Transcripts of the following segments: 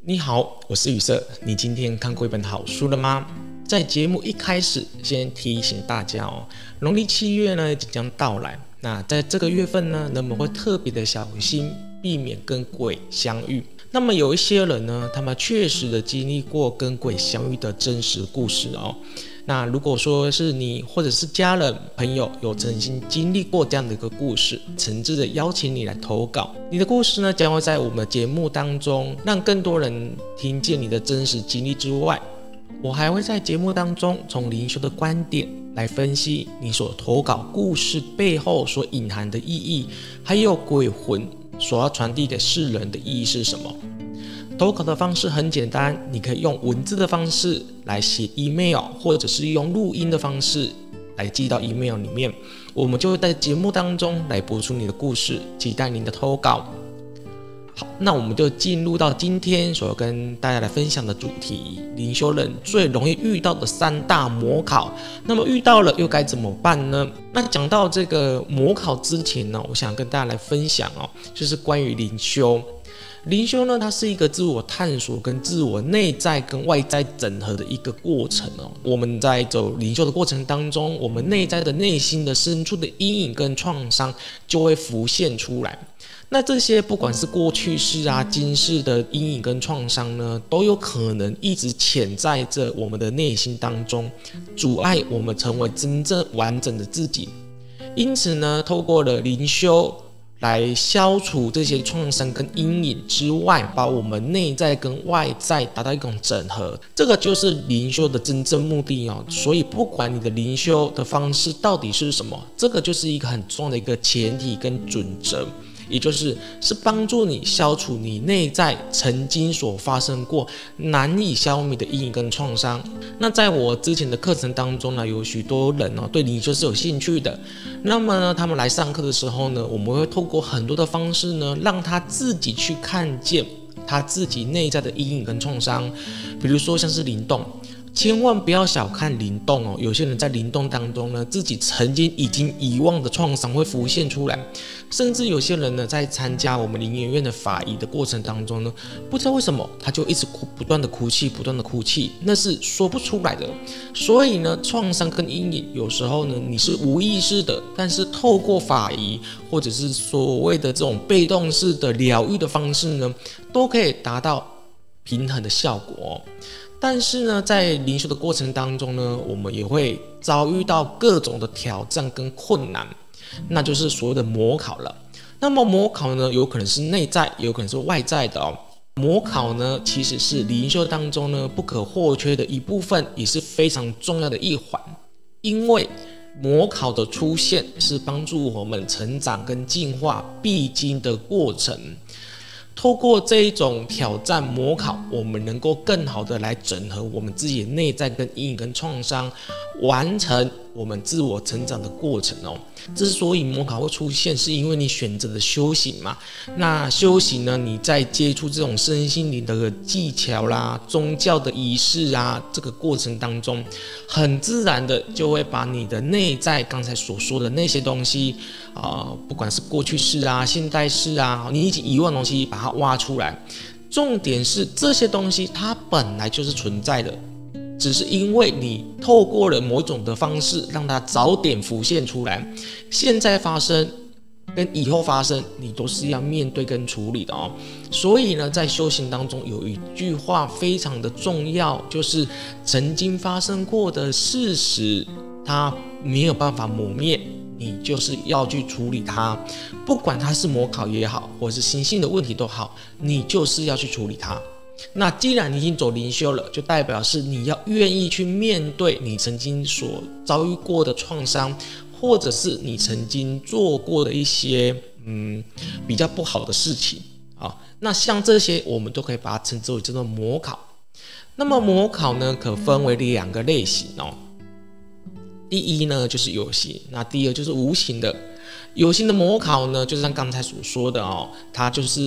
你好，我是宇色。你今天看过一本好书了吗？在节目一开始，先提醒大家农历7月呢即将到来。那在这个月份呢，人们会特别的小心，避免跟鬼相遇。那么有一些人呢，他们确实的经历过跟鬼相遇的真实故事那如果说是你或者是家人朋友有曾经经历过这样的一个故事，诚挚的邀请你来投稿。你的故事呢，将会在我们的节目当中让更多人听见你的真实经历之外，我还会在节目当中从灵修的观点来分析你所投稿故事背后所隐含的意义，还有鬼魂所要传递给世人的意义是什么。投稿的方式很简单，你可以用文字的方式来写 email， 或者是用录音的方式来寄到 email 里面，我们就会在节目当中来播出你的故事，期待您的投稿。好，那我们就进入到今天所跟大家来分享的主题，灵修人最容易遇到的3大魔考。那么遇到了又该怎么办呢？那讲到这个魔考之前呢，我想跟大家来分享就是关于灵修。灵修呢，它是一个自我探索跟自我内在跟外在整合的一个过程我们在走灵修的过程当中，我们内在的内心的深处的阴影跟创伤就会浮现出来。那这些不管是过去式今世的阴影跟创伤呢，都有可能一直潜在着我们的内心当中，阻碍我们成为真正完整的自己。因此呢，透过了灵修来消除这些创伤跟阴影之外，把我们内在跟外在达到一种整合，这个就是灵修的真正目的所以不管你的灵修的方式到底是什么，这个就是一个很重要的一个前提跟准则，也就是帮助你消除你内在曾经所发生过难以消弭的阴影跟创伤。那在我之前的课程当中呢，有许多人对灵修是有兴趣的，那么呢，他们来上课的时候呢，我们会透过很多的方式呢，让他自己去看见他自己内在的阴影跟创伤。比如说像是灵动，千万不要小看灵动有些人在灵动当中呢，自己曾经已经遗忘的创伤会浮现出来，甚至有些人呢，在参加我们灵研院的法仪的过程当中呢，不知道为什么他就一直不断的哭泣，那是说不出来的。所以呢，创伤跟阴影有时候呢，你是无意识的，但是透过法仪或者是所谓的这种被动式的疗愈的方式呢，都可以达到平衡的效果但是呢，在灵修的过程当中呢，我们也会遭遇到各种的挑战跟困难，那就是所谓的魔考了。那么魔考呢，有可能是内在，也有可能是外在的魔考呢，其实是灵修当中呢不可或缺的一部分，也是非常重要的一环。因为魔考的出现是帮助我们成长跟进化必经的过程。透过这一种挑战魔考，我们能够更好的来整合我们自己的内在跟阴影跟创伤，完成我们自我成长的过程之所以魔考会出现，是因为你选择的修行嘛。那修行呢，你在接触这种身心灵的技巧啦、宗教的仪式这个过程当中，很自然的就会把你的内在刚才所说的那些东西不管是过去式现代式你已经遗忘的东西，把它挖出来。重点是这些东西它本来就是存在的，只是因为你透过了某种的方式让它早点浮现出来，现在发生跟以后发生你都是要面对跟处理的所以呢，在修行当中有一句话非常的重要，就是曾经发生过的事实它没有办法磨灭，你就是要去处理它，不管它是魔考也好，或是心性的问题都好，你就是要去处理它。那既然你已经走灵修了，就代表是你要愿意去面对你曾经所遭遇过的创伤，或者是你曾经做过的一些比较不好的事情那像这些我们都可以把它称之为叫做魔考。那么魔考呢，可分为2个类型第一呢就是有形，那第二就是无形的。有形的魔考呢，就像刚才所说的它就是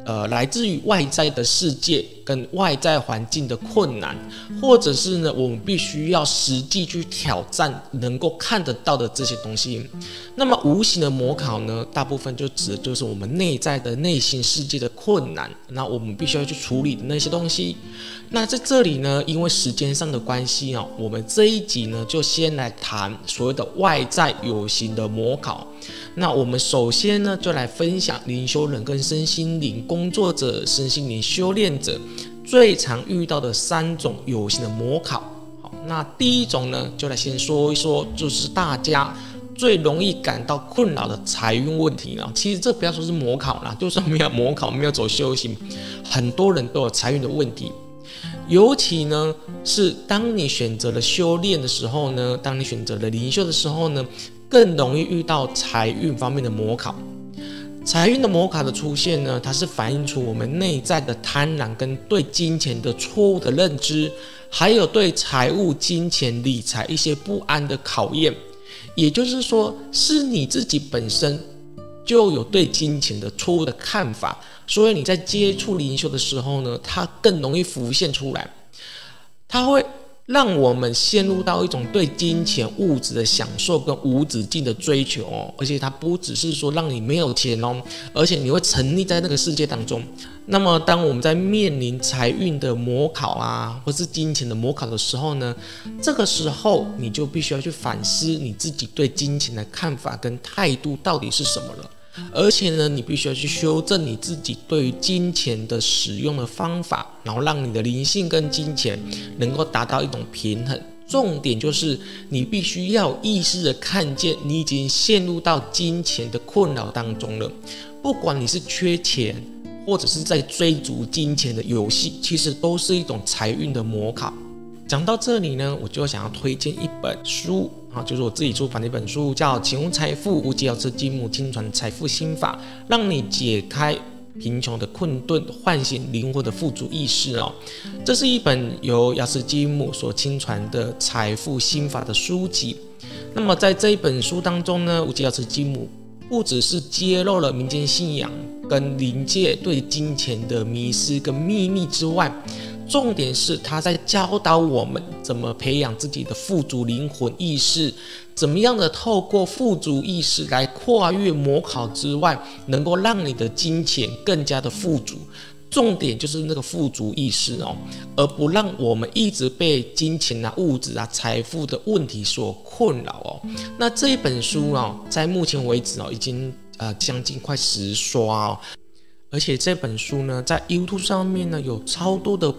来自于外在的世界跟外在环境的困难，或者是呢我们必须要实际去挑战能够看得到的这些东西。那么无形的模考呢，大部分就指的就是我们内在的内心世界的困难，那我们必须要去处理的那些东西。那在这里呢，因为时间上的关系啊，我们这一集呢就先来谈所谓的外在有形的模考。那我们首先呢就来分享灵修人跟身心灵工作者、身心灵修炼者最常遇到的3种有形的模考。好，那第一种呢，就来先说一说，就是大家最容易感到困扰的财运问题了。其实这不要说是模考啦，就算没有模考，没有走修行，很多人都有财运的问题。尤其呢，是当你选择了修炼的时候呢，当你选择了灵修的时候呢，更容易遇到财运方面的模考。财运的模考的出现呢，它是反映出我们内在的贪婪跟对金钱的错误的认知，还有对财务、金钱、理财一些不安的考验。也就是说，是你自己本身就有对金钱的错误的看法，所以你在接触灵修的时候呢，它更容易浮现出来，它会让我们陷入到一种对金钱物质的享受跟无止境的追求哦，而且它不只是说让你没有钱哦，而且你会沉溺在那个世界当中。那么当我们在面临财运的模考啊，或是金钱的模考的时候呢，这个时候你就必须要去反思你自己对金钱的看法跟态度到底是什么了。而且呢，你必须要去修正你自己对于金钱的使用的方法，然后让你的灵性跟金钱能够达到一种平衡。重点就是你必须要有意识的看见你已经陷入到金钱的困扰当中了。不管你是缺钱，或者是在追逐金钱的游戏，其实都是一种财运的模考。讲到这里呢，我就想要推荐一本书啊，就是我自己出版的一本书，叫《请问财富无极瑶池金母亲传财富心法》，让你解开贫穷的困顿，唤醒灵魂的富足意识哦。这是一本由瑶池金母所亲传的财富心法的书籍。那么在这一本书当中呢，无极瑶池金母不只是揭露了民间信仰跟灵界对金钱的迷思跟秘密之外，重点是他在教导我们怎么培养自己的富足灵魂意识，怎么样的透过富足意识来跨越模考之外，能够让你的金钱更加的富足。重点就是那个富足意识哦，而不让我们一直被金钱啊、物质啊、财富的问题所困扰哦。那这一本书哦，在目前为止哦，已经将近快10刷哦，而且这本书呢，在 YouTube 上面呢有超多的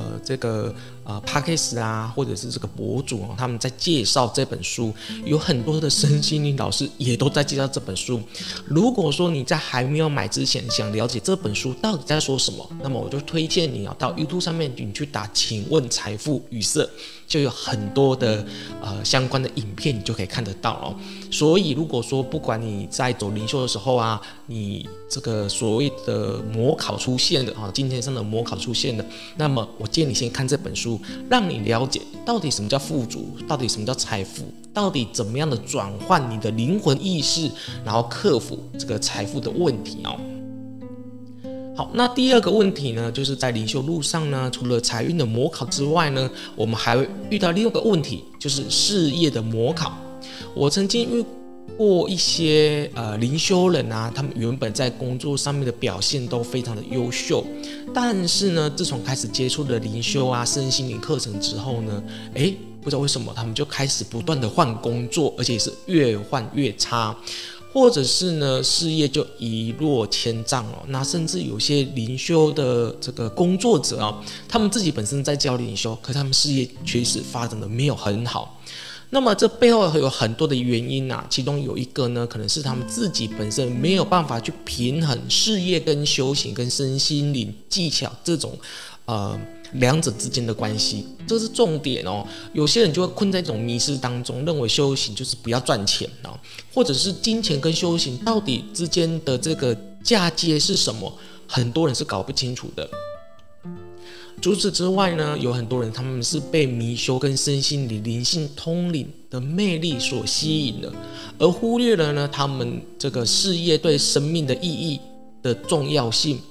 Podcast 啊，或者是这个博主哦，他们在介绍这本书，有很多的身心灵老师也都在介绍这本书。如果说你在还没有买之前想了解这本书到底在说什么，那么我就推荐你到 YouTube 上面你去打请问财富语塞，就有很多的相关的影片你就可以看得到哦。所以如果说不管你在走灵修的时候啊，你这个所谓的模考出现的金钱上的模考出现的，那么我建议你先看这本书，让你了解到底什么叫富足，到底什么叫财富，到底怎么样的转换你的灵魂意识，然后克服这个财富的问题哦。好，那第二个问题呢，就是在灵修路上呢，除了财运的模考之外呢，我们还会遇到另外一个问题，就是事业的模考。我曾经遇过一些灵修人啊，他们原本在工作上面的表现都非常的优秀，但是呢，自从开始接触了灵修啊、身心灵课程之后呢，不知道为什么他们就开始不断的换工作，而且是越换越差。或者是呢，事业就一落千丈哦。那甚至有些灵修的这个工作者啊，他们自己本身在教灵修，可是他们事业确实发展的没有很好。那么这背后有很多的原因啊，其中有一个呢，可能是他们自己本身没有办法去平衡事业跟修行跟身心灵技巧这种两者之间的关系，这是重点哦。有些人就会困在一种迷失当中，认为修行就是不要赚钱哦，或者是金钱跟修行到底之间的这个嫁接是什么，很多人是搞不清楚的。除此之外呢，有很多人他们是被迷修跟身心灵性通灵的魅力所吸引的，而忽略了呢他们这个事业对生命的意义的重要性。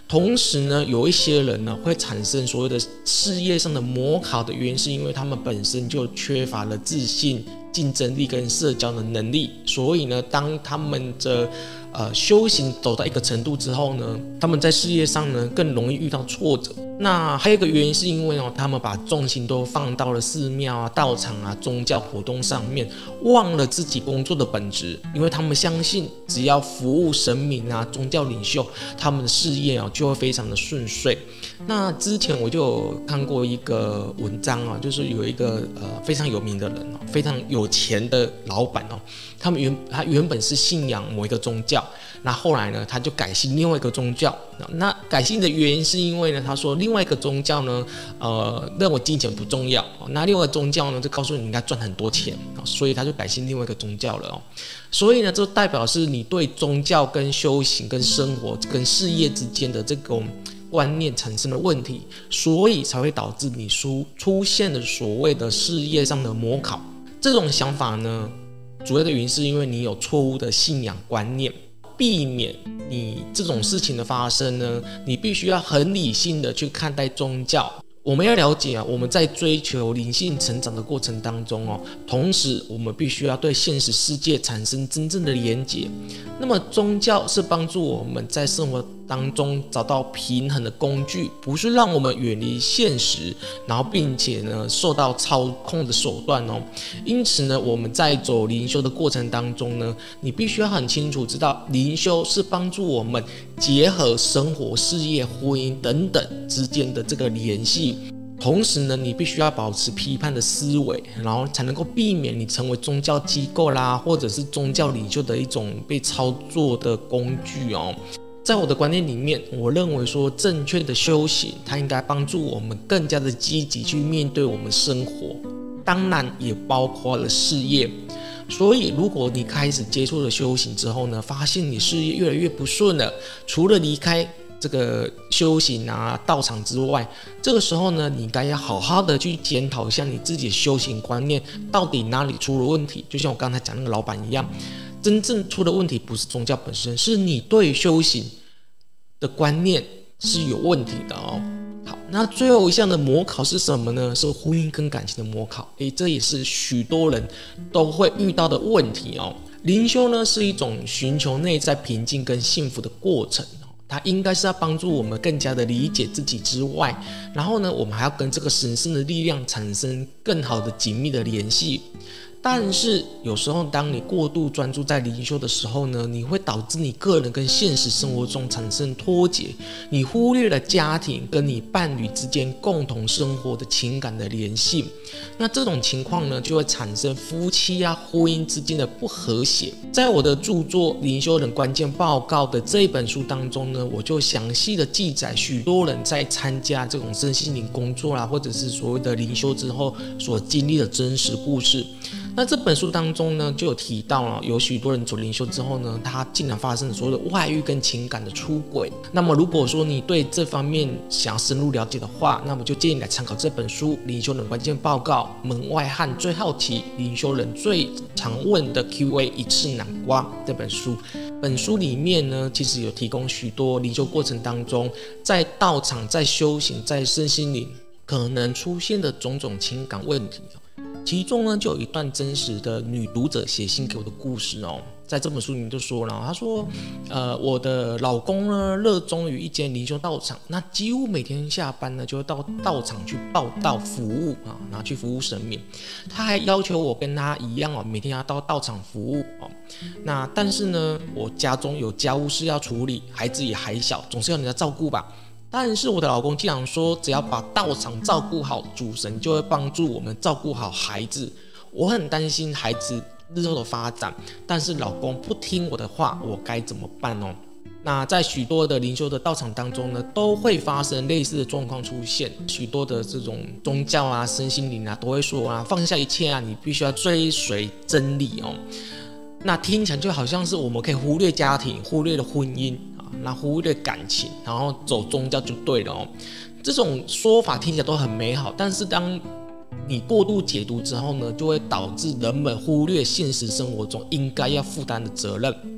同时呢，有一些人呢会产生所谓的事业上的模考的原因，是因为他们本身就缺乏了自信、竞争力跟社交的能力，所以呢，当他们的修行走到一个程度之后呢，他们在事业上呢更容易遇到挫折。那还有一个原因是因为他们把重心都放到了寺庙啊、道场啊、宗教活动上面，忘了自己工作的本质。因为他们相信，只要服务神明啊、宗教领袖，他们的事业就会非常的顺遂。那之前我就有看过一个文章啊，就是有一个非常有名的人非常有钱的老板他原本是信仰某一个宗教，那后来呢，他就改信另外一个宗教。那改信的原因是因为呢，他说另外一个宗教呢，认为金钱不重要，那另外一个宗教呢，就告诉你应该赚很多钱，所以他就改信另外一个宗教了所以呢，这代表是你对宗教跟修行、跟生活、跟事业之间的这种观念产生了问题，所以才会导致你出现了所谓的事业上的模考。这种想法呢，主要的原因是因为你有错误的信仰观念。避免你这种事情的发生呢，你必须要很理性的去看待宗教。我们要了解我们在追求灵性成长的过程当中同时我们必须要对现实世界产生真正的连结。那么宗教是帮助我们在生活当中找到平衡的工具，不是让我们远离现实，然后并且呢受到操控的手段因此呢，我们在走灵修的过程当中呢，你必须要很清楚知道，灵修是帮助我们结合生活、事业、婚姻等等之间的这个联系。同时呢，你必须要保持批判的思维，然后才能够避免你成为宗教机构啦，或者是宗教领袖的一种被操作的工具在我的观念里面，我认为说正确的修行，它应该帮助我们更加的积极去面对我们生活，当然也包括了事业。所以如果你开始接触了修行之后呢，发现你事业越来越不顺了，除了离开这个修行啊道场之外，这个时候呢，你应该要好好的去检讨一下你自己的修行观念到底哪里出了问题。就像我刚才讲那个老板一样，真正出的问题不是宗教本身，是你对修行的观念是有问题的好，那最后一项的模考是什么呢？是婚姻跟感情的模考。这也是许多人都会遇到的问题灵修呢是一种寻求内在平静跟幸福的过程，它应该是要帮助我们更加的理解自己之外，然后呢，我们还要跟这个神圣的力量产生更好的紧密的联系。但是有时候当你过度专注在灵修的时候呢，你会导致你个人跟现实生活中产生脱节，你忽略了家庭跟你伴侣之间共同生活的情感的联系。那这种情况呢，就会产生夫妻啊婚姻之间的不和谐。在我的著作《灵修人关键报告》的这一本书当中呢，我就详细的记载许多人在参加这种身心灵工作或者是所谓的灵修之后所经历的真实故事。那这本书当中呢，就有提到有许多人走灵修之后呢，他竟然发生了所谓的外遇跟情感的出轨。那么如果说你对这方面想要深入了解的话，那么就建议来参考这本书《灵修人关键报告》，门外汉最好奇，灵修人最常问的 Q&A 一次南瓜这本书。本书里面呢，其实有提供许多灵修过程当中，在道场、在修行、在身心灵可能出现的种种情感问题。其中呢，就有一段真实的女读者写信给我的故事在这本书里面就说了，她说我的老公呢热衷于一间灵修道场，那几乎每天下班呢就会到道场去报道服务然后去服务神明。他还要求我跟他一样每天要到道场服务那但是呢，我家中有家务事要处理，孩子也还小，总是要人家照顾吧。但是我的老公竟然说，只要把道场照顾好，主神就会帮助我们照顾好孩子。我很担心孩子日后的发展，但是老公不听我的话，我该怎么办那在许多的灵修的道场当中呢，都会发生类似的状况出现。许多的这种宗教身心灵都会说放下一切你必须要追随真理那听起来就好像是我们可以忽略家庭，忽略了婚姻那忽略感情，然后走宗教就对了这种说法听起来都很美好，但是当你过度解读之后呢，就会导致人们忽略现实生活中应该要负担的责任。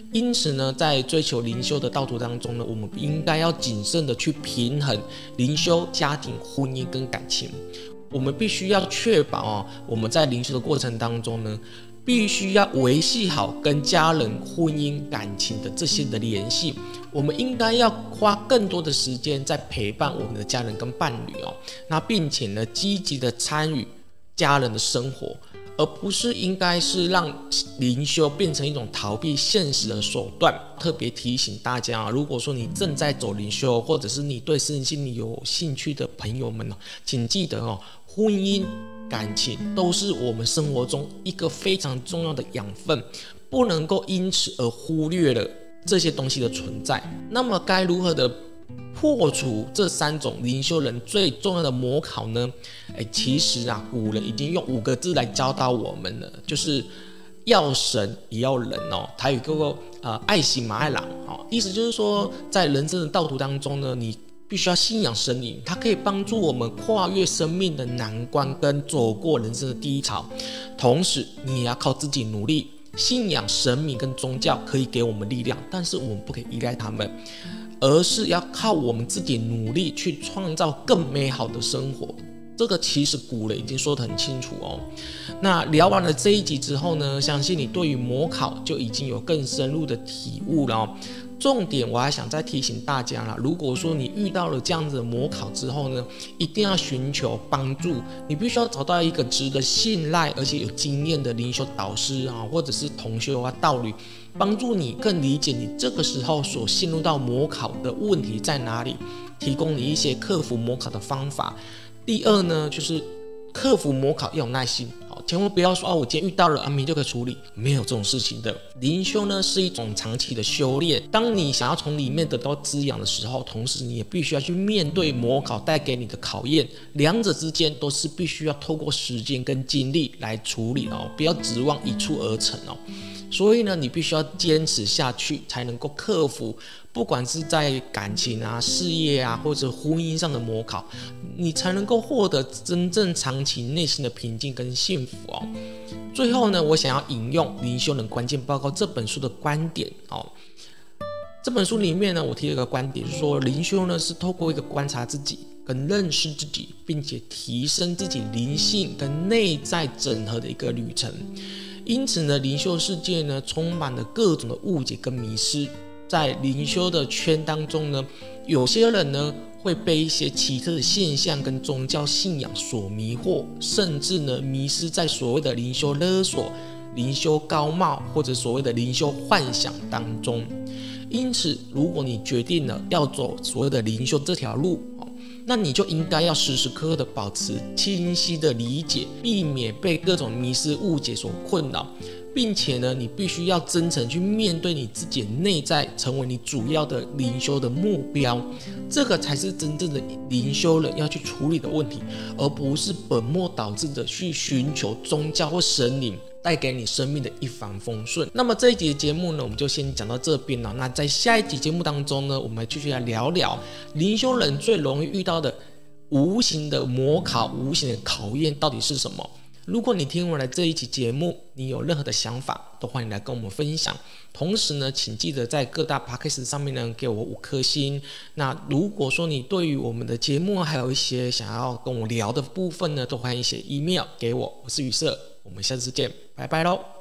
因此呢，在追求灵修的道途当中呢，我们应该要谨慎的去平衡灵修、家庭、婚姻跟感情。我们必须要确保我们在灵修的过程当中呢，必须要维系好跟家人、婚姻、感情的这些的联系。我们应该要花更多的时间在陪伴我们的家人跟伴侣那并且呢，积极的参与家人的生活，而不是应该是让灵修变成一种逃避现实的手段。特别提醒大家如果说你正在走灵修，或者是你对身心灵有兴趣的朋友们请记得婚姻、感情都是我们生活中一个非常重要的养分，不能够因此而忽略了这些东西的存在。那么该如何的破除这3种灵修人最重要的魔考呢？其实古人已经用5个字来教导我们了，就是要神也要人台语叫做爱神嘛爱人意思就是说，在人生的道途当中呢，你必须要信仰神灵，它可以帮助我们跨越生命的难关跟走过人生的低潮。同时你也要靠自己努力，信仰神明跟宗教可以给我们力量，但是我们不可以依赖他们，而是要靠我们自己努力去创造更美好的生活。这个其实古人已经说得很清楚那聊完了这一集之后呢，相信你对于模考就已经有更深入的体悟了重点我还想再提醒大家啦，如果说你遇到了这样子的模考之后呢，一定要寻求帮助，你必须要找到一个值得信赖而且有经验的灵修导师或者是同修道侣，帮助你更理解你这个时候所陷入到模考的问题在哪里，提供你一些克服模考的方法。第二呢，就是克服模考要有耐心，千万不要说我今天遇到了明天就可以处理，没有这种事情的。灵修呢是一种长期的修炼，当你想要从里面得到滋养的时候，同时你也必须要去面对模考带给你的考验，两者之间都是必须要透过时间跟精力来处理不要指望一蹴而成所以呢，你必须要坚持下去，才能够克服不管是在感情事业或者婚姻上的模考，你才能够获得真正长期内心的平静跟幸福最后呢，我想要引用《灵修人关键报告》这本书的观点这本书里面呢，我提了一个观点，就是说灵修呢是透过一个观察自己跟认识自己，并且提升自己灵性跟内在整合的一个旅程。因此呢，灵修世界呢充满了各种的误解跟迷失。在灵修的圈当中呢，有些人呢会被一些奇特的现象跟宗教信仰所迷惑，甚至呢迷失在所谓的灵修勒索、灵修高帽或者所谓的灵修幻想当中。因此，如果你决定了要走所谓的灵修这条路，那你就应该要时时刻刻的保持清晰的理解，避免被各种迷失误解所困扰，并且呢，你必须要真诚去面对你自己的内在，成为你主要的灵修的目标。这个才是真正的灵修人要去处理的问题，而不是本末倒置的去寻求宗教或神灵带给你生命的一帆风顺。那么这一集的节目呢，我们就先讲到这边了。那在下一集节目当中呢，我们继续来聊聊灵修人最容易遇到的无形的模考、无形的考验到底是什么。如果你听完了这一期节目，你有任何的想法，都欢迎来跟我们分享。同时呢，请记得在各大 podcast 上面呢给我5颗星。那如果说你对于我们的节目还有一些想要跟我聊的部分呢，都欢迎写 email 给我。我是宇色，我们下次见，拜拜咯。